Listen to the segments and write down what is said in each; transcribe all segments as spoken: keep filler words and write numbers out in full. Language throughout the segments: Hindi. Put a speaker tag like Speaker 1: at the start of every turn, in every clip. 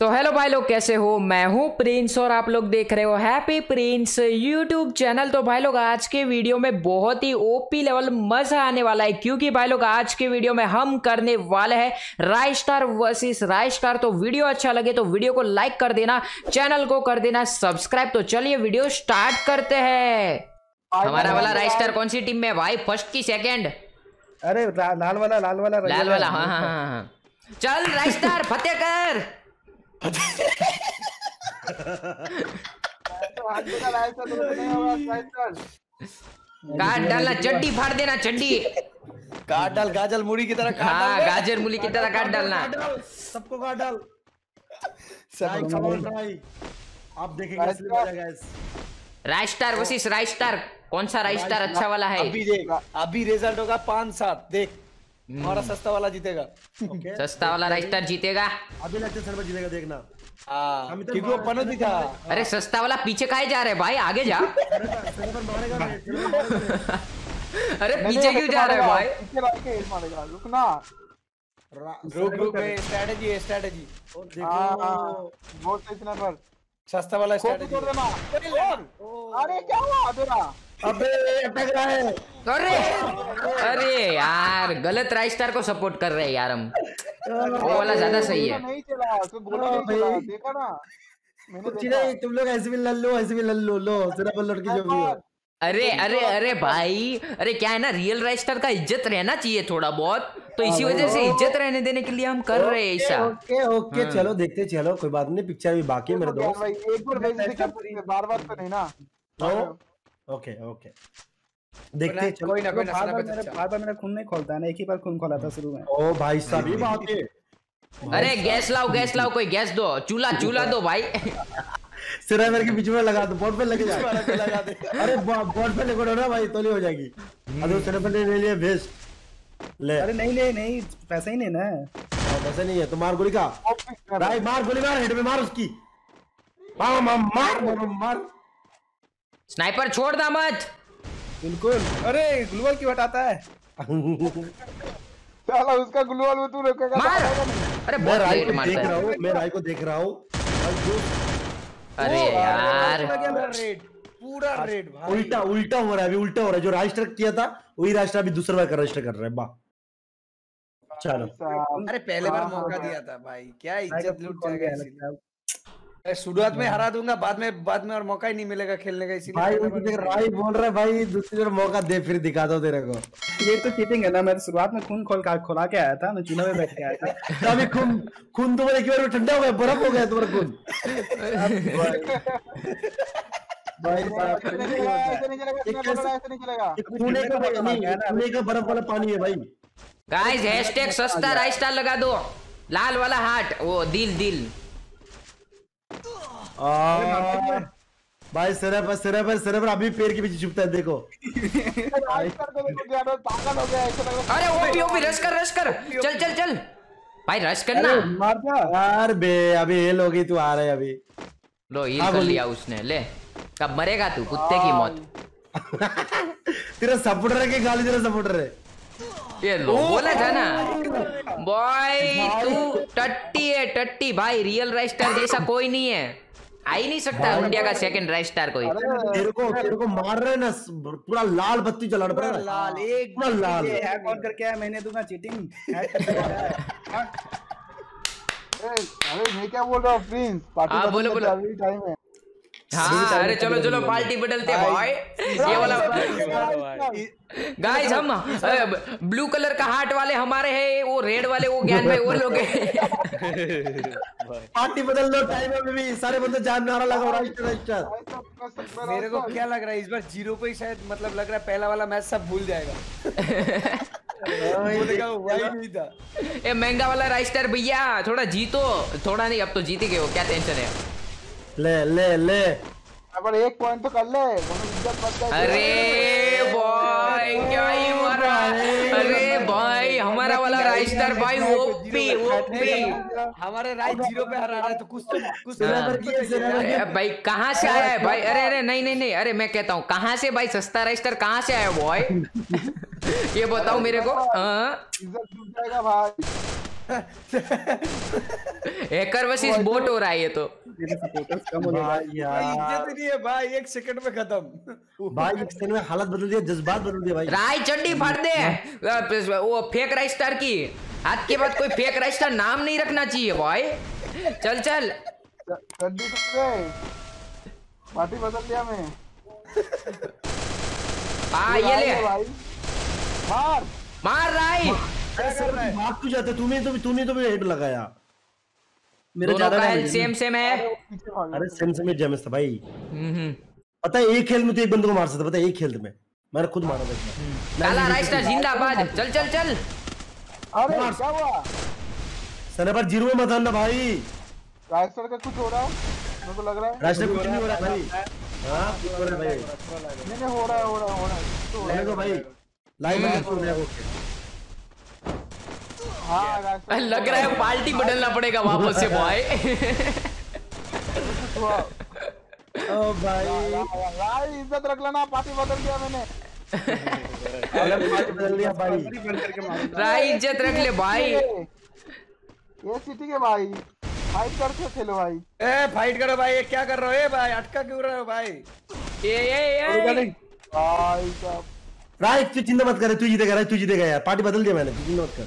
Speaker 1: तो हेलो भाई लोग, कैसे हो? मैं हूं प्रिंस और आप लोग देख रहे हो हैप्पी प्रिंस यूट्यूब चैनल। तो भाई लोग आज के वीडियो में बहुत ही ओपी लेवल मजा आने वाला है, क्योंकि भाई लोग आज के वीडियो में हम करने वाले हैं राइस्टार वर्सेस राइस्टार। तो वीडियो अच्छा लगे तो वीडियो को लाइक कर देना, चैनल को कर देना सब्सक्राइब। तो चलिए वीडियो स्टार्ट करते हैं। हमारा वाला राइस्टार कौन सी टीम में है भाई? फर्स्ट की सेकेंड?
Speaker 2: अरे लाल वाला लाल वाला
Speaker 1: लाल वाला हाँ हाँ हाँ हाँ। चल राइस्टार फतेह कर। काट डालना, चड्डी फाड़ देना, चड्डी
Speaker 2: काट डाल, गाजर मूली की तरह काट डाल।
Speaker 1: हाँ गाजर मूली की तरह काट डालना,
Speaker 2: सबको काट डाल। आप देखेंगे
Speaker 1: राइस्टार वर्सेस राइस्टार, कौन सा राइस्टार अच्छा वाला है?
Speaker 2: अभी देख, अभी रिजल्ट होगा पांच सात, देख हमारा सस्ता वाला जीतेगा।
Speaker 1: सस्ता वाला राइस्टार जीतेगा।
Speaker 2: अभी लगते सर जीतेगा, देखना। हाँ, क्योंकि वो पनोती भी था।
Speaker 1: अरे सस्ता वाला पीछे काहे जा रहे भाई? आगे जा। अरे पीछे क्यों जा रहे भाई?
Speaker 3: रुकना,
Speaker 2: रुक रुक, स्ट्रेटजी है स्ट्रेटजी।
Speaker 3: देखो
Speaker 2: सस्ता वाला स्ट्रेटजी।
Speaker 3: अरे क्या हुआ तेरा?
Speaker 2: अबे अटक रहा है।
Speaker 1: अरे अरे यार, गलत राइस्टार को सपोर्ट कर रहे हैं यार हम। वो वाला ज्यादा सही है।
Speaker 3: नहीं चला, तो बोला नहीं चला, देखा ना मैंने
Speaker 2: कुछ नहीं, तुम लोग ऐसे भी लल्लो ऐसे भी लल्लो लो, सिर्फ लड़की जो भी हो।
Speaker 1: अरे अरे अरे भाई, अरे क्या है ना, रियल राइस्टार का इज्जत रहना चाहिए थोड़ा बहुत, तो इसी वजह से इज्जत रहने देने के लिए हम कर रहे हैं ऐसा।
Speaker 2: ओके ओके चलो देखते, चलो कोई बात नहीं, पिक्चर भी बाकी है मेरे दोस्त।
Speaker 3: एक बार बार तो नहीं ना।
Speaker 2: ओके ओके देखते,
Speaker 3: कोई ना कोई ना, बार बार मेरा खून नहीं खोलता है ना, एक ही बार खून खोला था शुरू में।
Speaker 2: ओ भाई साहब ये बात है।
Speaker 1: अरे गैस लाओ, गैस लाओ, कोई गैस दो, चूल्हा चूल्हा दो भाई।
Speaker 2: सिरा मेरे के बीच में लगा दो, बोर्ड पे लगे जाए। लगा दे। अरे बोर्ड पे लगो ना भाई, तो नहीं हो जाएगी। अरे सिरा पे ले लिया वेस्ट ले। अरे नहीं ले, नहीं पैसा ही नहीं ना, पैसा नहीं है तो मार गोली का भाई, मार गोली मार, हेड में मार उसकी, मार मार मार मार।
Speaker 1: स्नाइपर छोड़ दा मत।
Speaker 3: बिल्कुल। अरे ग्लूवल क्यों हटाता है? साला उसका ग्लूवल में तू रोकेगा।
Speaker 1: मार। अरे
Speaker 2: मैं राय को देख रहा हूँ, मैं राय को देख रहा हूँ।
Speaker 1: अरे यार
Speaker 2: रेड, पूरा रेड भाई। उल्टा उल्टा हो रहा है अभी, उल्टा हो रहा है। जो राइस्टार किया था वही राइस्टार अभी दूसरा बार का राइस्टार कर रहा है। वाह चलो।
Speaker 4: अरे पहले बार मौका दिया था भाई, क्या इज्जत लूट जाएगा। शुरुआत में हरा दूंगा, बाद में बाद में और मौका ही नहीं मिलेगा खेलने का, इसीलिए
Speaker 2: भाई देख राय बोल रहा है भाई, दूसरी बार मौका दे, फिर दिखा दो तेरे को।
Speaker 3: ये तो चीटिंग है ना, मैं शुरुआत में खून खोल खोला के आया था, मैं चूल्हे में बैठ के आया था।
Speaker 2: अभी खून खून तुम्हारे एक बार में ठंडा हो गया, बर्फ हो गया तुम्हारा खून। भाई खून का बर्फ वाला पानी है भाई।
Speaker 1: गाइस हैशटैग सस्ता राइस्टार लगा दो, लाल वाला हार्ट, वो दिल दिल।
Speaker 2: भाई सिरे पर सिरे पर सिरे पर अभी पैर के पीछे छुपता है, देखो।
Speaker 1: अरे ओपी ओपी रश कर, रश कर, चल चल चल भाई, रश करना।
Speaker 2: यार बे अभी हेल हो गई, तू आ रहा है अभी।
Speaker 1: लो हील कर लिया उसने, ले कब मरेगा तू, कुत्ते की मौत।
Speaker 2: तेरा सपोर्टर है कि गाली तेरा सपोर्टर है?
Speaker 1: ये लो बोला था ना बॉय, तू टट्टी है टट्टी भाई, रियल राइस्टार जैसा कोई नहीं है, आ ही नहीं सकता इंडिया का सेकंड राइस्टार कोई।
Speaker 2: तेरे को तेरे को मार रहे ना, पूरा लाल बत्ती जलाना पड़ेगा।
Speaker 4: लाल एक
Speaker 2: पूरा लाल
Speaker 3: हैक ऑन करके आया, मैंने दूंगा चीटिंग। अरे मैं क्या बोल रहा हूँ प्रिंस, पार्टी
Speaker 1: बोलो बोलो,
Speaker 3: अभी टाइम है।
Speaker 1: हाँ अरे चलो चलो पार्टी बदलते भाई। ये वाला गाइस, हम ब्लू कलर का हार्ट वाले हमारे हैं, वो रेड वाले वो ज्ञान में वो लोग हैं।
Speaker 2: पार्टी बदल लो, टाइम है भी, सारे बंदे जान नारा लगाओ राइस्टार राइस्टार।
Speaker 4: मेरे को क्या लग रहा है इस बार जीरो पे ही शायद, मतलब लग रहा है पहला वाला मैच सब भूल जाएगा। वही नहीं था
Speaker 1: ये महंगा वाला राइस्टार भैया, थोड़ा जीतो, थोड़ा नहीं अब तो जीत गए हो, क्या टेंशन है।
Speaker 2: ले ले ले
Speaker 3: अब एक पॉइंट तो कर ले, इज्जत मत कर।
Speaker 1: अरे भाई क्या ही मारा, अरे भाई हमारा वाला राइस्टार भाई ओपी ओपी,
Speaker 4: हमारे राइट जीरो पे हरा रहा है, तो कुछ तो कुछ
Speaker 1: तो भाई कहाँ से आया है भाई? अरे अरे नहीं नहीं नहीं, अरे मैं कहता हूँ कहाँ से भाई, सस्ता राइस्टार कहाँ से आया बॉय? ये बताओ मेरे को।
Speaker 3: इज्जत डूब जाएगा भाई।
Speaker 1: हैकर वर्सेस बोट हो रहा है ये तो।
Speaker 4: इज्जत नहीं है भाई, एक सेकंड में खत्म
Speaker 2: भाई, एक सेकंड में हालत बदल दिया, जज्बात बदल दिया भाई।
Speaker 1: राय चड्डी फाड़ दे वो फेक राइस्टार की। आज के बाद कोई फेक राइस्टार नाम नहीं रखना चाहिए भाई। चल चल
Speaker 5: चड्डी गए, पार्टी बदल दिया मैं।
Speaker 1: हाँ ये ले
Speaker 5: भाई, मार
Speaker 1: मार राय।
Speaker 2: भाग क्यों जाते? तूने तो तूने तो हेड लगाया। मेरे
Speaker 1: दोनों
Speaker 2: ज्यादा
Speaker 1: का हेल्थ सेम सेम है।
Speaker 2: अरे सेम सेम डैमेज था भाई।
Speaker 1: हम्म
Speaker 2: पता है एक खेल में तो एक बंदे को मार सकता, पता है एक खेल में मैंने खुद मारा था।
Speaker 1: काला राइस्टार जिंदाबाद। चल चल चल।
Speaker 5: अरे क्या हुआ?
Speaker 2: स्नाइपर जीरो में मत आना भाई।
Speaker 5: राइस्टार का कुछ हो रहा है मेरे को लग रहा है।
Speaker 2: राइस्टार कुछ नहीं हो रहा है भाई। हां कुछ हो रहा है भाई।
Speaker 5: नहीं नहीं हो रहा है हो रहा है हो रहा है
Speaker 2: लेने को भाई लाइव में हो रहा है।
Speaker 5: हाँ राइस्टार
Speaker 1: लग रहा है पार्टी बदलना पड़ेगा वापस से भाई।
Speaker 2: ओ भाई
Speaker 5: भाई इज्जत रख लेना, पार्टी बदल दिया मैंने।
Speaker 2: अरे पार्टी बदल दिया भाई।
Speaker 1: राय इज्जत रख ले भाई।
Speaker 5: ये सिटी के भाई फाइट करके खेलो भाई।
Speaker 4: ए फाइट करो भाई, ये क्या कर रहे हो? ए भाई अटका क्यों रहे हो भाई?
Speaker 1: ये ये ये
Speaker 5: भाई साहब
Speaker 2: राय तू चिंता मत कर, तू जीतेगा राय, तू जीतेगा यार। पार्टी बदल दिया मैंने, तू चिंता मत कर।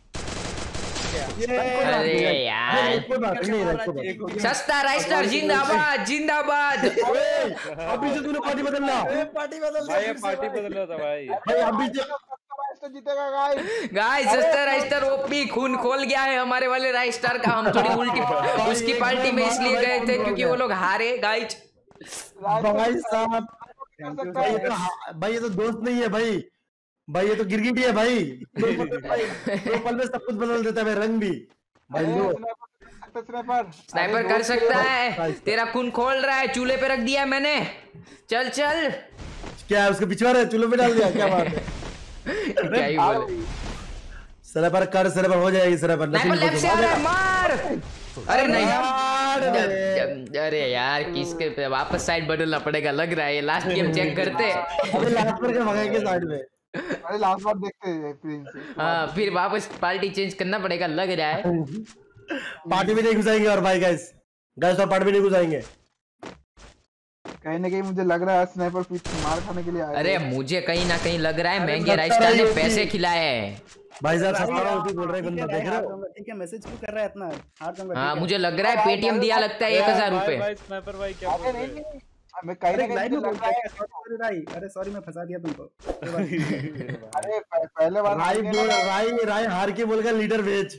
Speaker 1: अरे यार
Speaker 2: कोई बात नहीं राय, कोई बात।
Speaker 1: सस्ता राइस्टार जिंदाबाद जिंदाबाद।
Speaker 2: अभी से तूने पार्टी बदलना।
Speaker 4: पार्टी बदल
Speaker 6: भाई पार्टी बदल था भाई।
Speaker 2: भाई अभी से
Speaker 5: राइस्टार जीतेगा गाइस।
Speaker 1: गाइस सस्ता राइस्टर ओपी खून खोल गया है हमारे वाले राइस्टार का। हम थोड़ी उल्टी उसकी पार्टी में इसलिए गए थे क्योंकि वो लोग हारे गाइस।
Speaker 2: भाई साहब भाई ये तो भाई ये तो दोस्त नहीं है भाई। भाई ये तो गिरगिटी है भाई। दो पल में भाई दो पल में सब कुछ बदल देता है भाई, रंग भी भाई। लो
Speaker 5: स्नाइपर
Speaker 1: स्नाइपर कर सकता है। तेरा खून खोल रहा है, चूल्हे पे रख दिया मैंने। चल चल।
Speaker 2: क्या है उसके पिछवाड़े है, चूल्हे पे डाल दिया? क्या बात है?
Speaker 1: क्या ही बोले।
Speaker 2: स्नाइपर कर, स्नाइपर हो जाएगी स्नाइपर।
Speaker 1: स्नाइपर लेफ्ट से आ रहा है, मार। अरे नहीं
Speaker 2: यार
Speaker 1: अरे यार किसके पे वापस साइड बदलना पड़ेगा लग रहा है। ये लास्ट गेम चेक करते।
Speaker 2: अबे लास्ट पर के भगाएंगे साइड में।
Speaker 5: अरे लास्ट बार देखते हैं प्रिंस।
Speaker 1: हाँ फिर वापस पार्टी चेंज करना पड़ेगा लग रहा है।
Speaker 2: पार्टी में नहीं घुसाएंगे और भाई गाइस गाइस और पार्टी में नहीं घुसाएंगे।
Speaker 5: कहीं ना कहीं मुझे लग रहा है स्नाइपर पीछे मार खाने के लिए आया।
Speaker 1: अरे मुझे कहीं ना कहीं लग रहा है महंगे राइस्टार ने पैसे खिलाए हैं।
Speaker 2: भाई साहब सस्ता ओपी बोल रहे हैं, बंदा देख रहे हो?
Speaker 3: ठीक है, मैसेज क्यों कर रहा है इतना? हार जाऊंगा।
Speaker 1: हाँ मुझे लग रहा है पेटीएम दिया लगता है एक हजार रुपए।
Speaker 6: भाई स्नाइपर भाई क्या बोल
Speaker 5: अरे
Speaker 6: रहे
Speaker 5: नहीं
Speaker 6: हैं?
Speaker 5: नहीं मैं कहीं ना कहीं मुझे लग रहा है।
Speaker 3: सॉरी राई, अरे सॉरी मैं फंसा दिया तुमको।
Speaker 5: अरे प- पहले बार
Speaker 2: राय बोल राय राय हार के बोल गया लीडर वेच।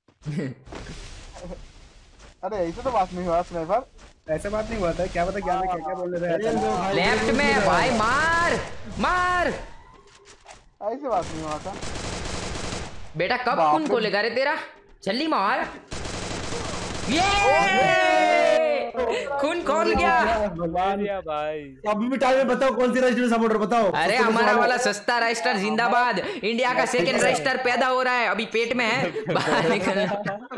Speaker 5: अरे ऐसे तो बात नहीं हुआ स्नाइपर।
Speaker 3: ऐसा बात नहीं हुआ था, क्या पता क्या क्या क्या बोल रहे थे।
Speaker 1: लेफ्ट में भाई मार मार।
Speaker 5: ऐसे बात नहीं हुआ था।
Speaker 1: बेटा कब खून खोलेगा रे तेरा? जल्दी मार। ये खून खोल गया।
Speaker 6: भगवान या भाई।
Speaker 2: अभी भी टाइम में बताओ कौन सी राइस्टर सपोर्टर बताओ।
Speaker 1: अरे हमारा वाला सस्ता राइस्टर जिंदाबाद। इंडिया का सेकंड राइस्टर पैदा हो रहा है, अभी पेट में है, बाहर निकलना।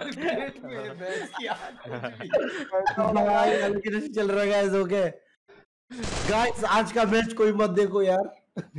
Speaker 2: चल रहा है गाइस। ओके गाइस आज का मैच कोई मत देखो यार।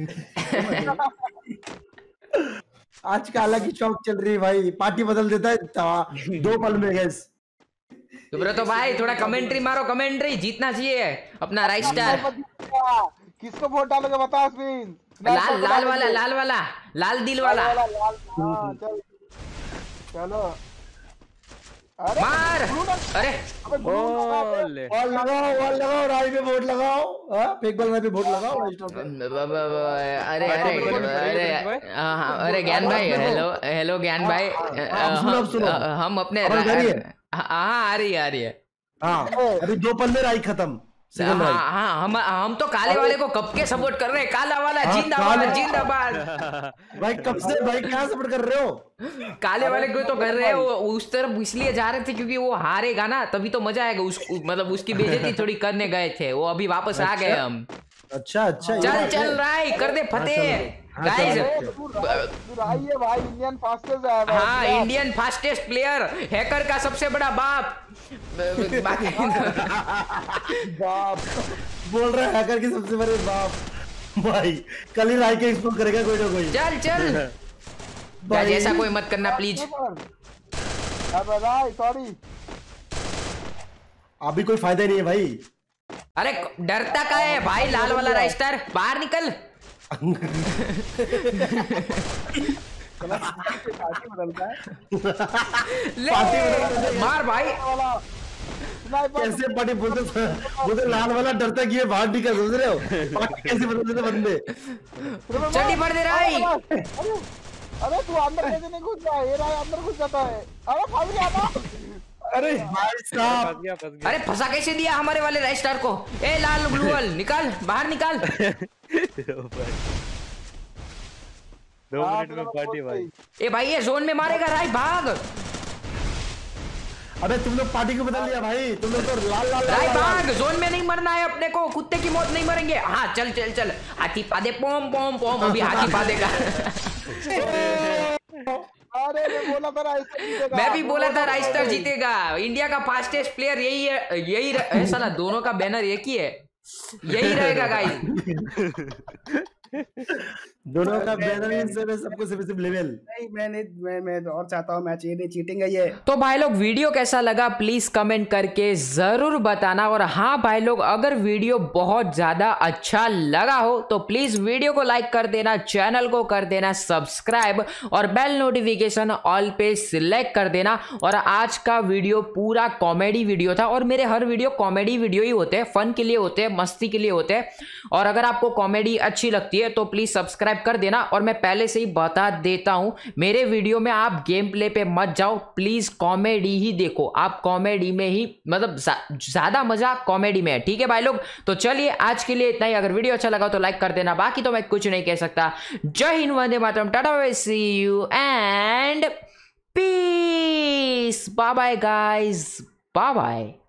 Speaker 2: आज का अलग ही चौक चल रही है भाई। पार्टी बदल देता है दो पल में गाइस।
Speaker 1: तो भाई थोड़ा कमेंट्री मारो, कमेंट्री जीतना चाहिए अपना राइस्टर।
Speaker 5: किसको वोट डालोगे बताओ स्पिन?
Speaker 1: लाल लाल वाला लाल वाला लाल दिल वाला।
Speaker 5: हाँ, चल चलो। अरे
Speaker 1: मार। अरे
Speaker 6: बोल
Speaker 2: बॉल लगाओ बॉल लगाओ राय पे वोट लगाओ। हां फेक बॉल राय पे वोट लगाओ राइस्टर पे।
Speaker 1: अरे अरे अरे हाँ हाँ अरे ज्ञान भाई हेलो हेलो ज्ञान भाई।
Speaker 2: सुनो सुनो
Speaker 1: हम अपने
Speaker 2: हाँ
Speaker 1: हाँ आ रही है आ रही है।
Speaker 2: हाँ अभी दो पल में राय खत्म।
Speaker 1: हाँ हाँ हम हम तो काले वाले को कब के सपोर्ट कर रहे हैं। काला वाला जिंदाबाद जिंदाबाद।
Speaker 2: भाई कब से भाई क्या सपोर्ट कर रहे हो?
Speaker 1: काले वाले को तो कर रहे हो उस तरफ इसलिए जा रहे थे क्योंकि वो हारेगा ना तभी तो मजा आएगा। उस मतलब उसकी बेइज्जती थोड़ी करने गए थे, वो अभी वापस आ गए हम।
Speaker 2: अच्छा अच्छा
Speaker 1: चल चल राय कर दे फतेह गाइस।
Speaker 5: आइए भाई इंडियन फास्टेस्ट है भाई।
Speaker 1: हाँ इंडियन फास्टेस्ट प्लेयर, हैकर का सबसे बड़ा बाप।
Speaker 2: बाप बोल रहा है हैकर के सबसे बड़े बाप। भाई कल ही राय के एक्सप्लोर करेगा कोई ना कोई।
Speaker 1: चल चल गाइस ऐसा कोई मत करना प्लीज।
Speaker 5: अबे भाई सॉरी।
Speaker 2: अभी कोई फायदा नहीं है भाई।
Speaker 1: अरे डरता का है भाई, लाल वाला राइस्टर बाहर निकल।
Speaker 5: पार्टी बदलता है।
Speaker 1: ले मार भाई।
Speaker 2: कैसे पार्टी बोलते बोलते लाल वाला डरता कि ये बाहर निकल, समझ रहे हो पार्टी कैसे बदलते थे बंदे।
Speaker 1: चड्डी भर दे रहा है।
Speaker 5: अरे तू अंदर कैसे नहीं घुस रहा है? ये रहा अंदर घुस जाता है। अरे फंस गया था।
Speaker 2: अरे भाई साहब,
Speaker 6: फंस गया फंस गया।
Speaker 1: अरे फंसा कैसे दिया हमारे वाले राइस्टर को? ए लाल ग्लूअल निकाल, बाहर निकाल।
Speaker 6: दो मिनट में पार्टी भाई।
Speaker 1: ए भाई ये जोन में मारेगा राय, भाग।
Speaker 2: अबे तुम लोग पार्टी को बदल लिया भाई, तुम लोग तो लाल लाल
Speaker 1: राय
Speaker 2: लाल-
Speaker 1: भाग, जोन में नहीं मरना है अपने को, कुत्ते की मौत नहीं मरेंगे। हाँ चल चल चल, हाथी पादे पोम पोम पोम, अभी हाथी पादेगा।
Speaker 5: अरे मैं बोला था राइस्टर जीतेगा।
Speaker 1: मैं भी बोला था राइस्टर जीतेगा। इंडिया का फास्टेस्ट प्लेयर यही है, यही रह... ऐसा ना, दोनों का बैनर एक ही है, यही रहेगा गाइस।
Speaker 2: दोनों का बैनर इन से सबको सिर्फ सिर्फ लेवल।
Speaker 3: नहीं मैंने मैं मैं और चाहता हूँ मैच, ये नहीं चीटिंग है ये।
Speaker 1: तो भाई लोग वीडियो कैसा लगा प्लीज कमेंट करके जरूर बताना। और हाँ भाई लोग, अगर वीडियो बहुत ज्यादा अच्छा लगा हो तो प्लीज वीडियो को लाइक कर देना, चैनल को कर देना सब्सक्राइब और बेल नोटिफिकेशन ऑल पे सिलेक्ट कर देना। और आज का वीडियो पूरा कॉमेडी वीडियो था, और मेरे हर वीडियो कॉमेडी वीडियो ही होते हैं, फन के लिए होते हैं, मस्ती के लिए होते हैं। और अगर आपको कॉमेडी अच्छी लगती है तो प्लीज सब्सक्राइब कर देना। और मैं पहले से ही बता देता हूं, मेरे वीडियो में आप गेम प्ले पे मत जाओ, प्लीज कॉमेडी ही देखो। आप कॉमेडी में ही, मतलब ज्यादा मजा कॉमेडी में है, ठीक है भाई लोग। तो चलिए आज के लिए इतना ही। अगर वीडियो अच्छा लगा तो लाइक कर देना, बाकी तो मैं कुछ नहीं कह सकता। जय हिंद, वंदे मातरम, tata bye, see you and peace, bye bye guys, bye bye.